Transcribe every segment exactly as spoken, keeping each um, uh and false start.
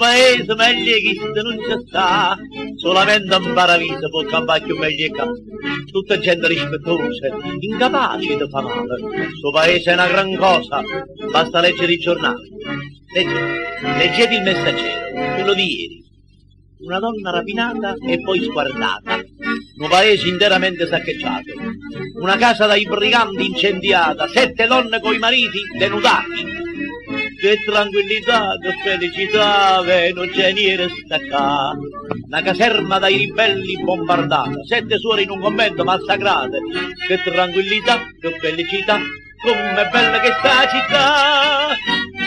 paese meglio che non ci sta, solamente un paradiso può campare più meglio che tutta gente rispettosa, incapace di fare male. Sto paese è una gran cosa, basta leggere i giornali. Leggete, leggete il Messaggero, quello di ieri. Una donna rapinata e poi sguardata, un paese interamente saccheggiato, una casa dai briganti incendiata, sette donne coi mariti denudati. Che tranquillità, che felicità, non c'è niente staccato. Una caserma dai ribelli bombardata, sette suore in un convento massacrate. Che tranquillità, che felicità, com'è bella che sta città.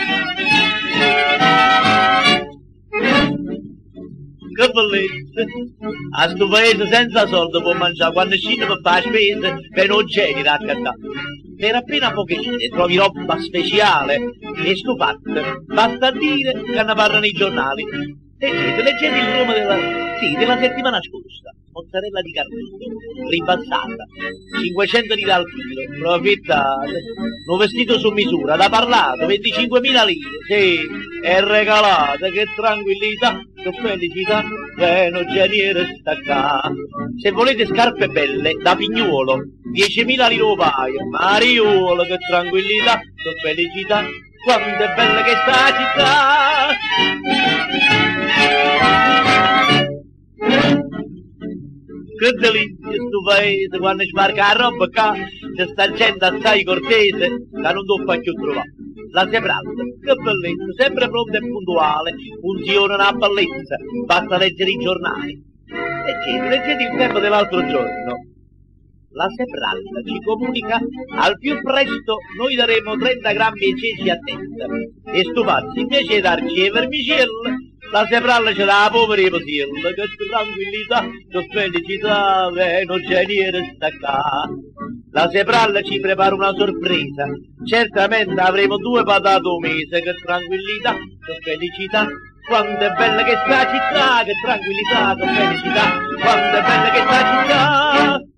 Che bellezza! A sto paese senza soldi può mangiare, quando scende per fare spese, per non c'è da accattare. Per appena pochissime trovi roba speciale e stupate, basta a dire che ne parlano i giornali. Leggete, leggete il nome della, sì, della settimana scorsa. Mozzarella di Carnito, ribassata, cinquecento lire al chilo, profittate. Un vestito su misura, da parlato, venticinquemila lire, sì, è regalata, che tranquillità, che felicità, che non c'è niente staccato. Se volete scarpe belle, da pignuolo, diecimila lire un paio, mariuolo, che tranquillità, che felicità, quanto è bella che sta città. Che delizia sto paese, quando sbarca la roba qua, c'è sta gente assai cortese, che non doveva più trovare. La Sepralda, che bellezza, sempre pronta e puntuale, funziona una bellezza, basta leggere i giornali. Leggete, leggete il tempo dell'altro giorno. La Sepralda ci comunica al più presto noi daremo trenta grammi e ceci a testa. E sto pazzo, invece di darci le vermicelle, la Sepralla ce l'ha povera e posiella, che tranquillità, che felicità, eh, non c'è niente staccato. La Sepralla ci prepara una sorpresa, certamente avremo due patate un mese, che tranquillità, che felicità, quanto è bella che sta città, che tranquillità, che felicità, quanto è bella che sta città.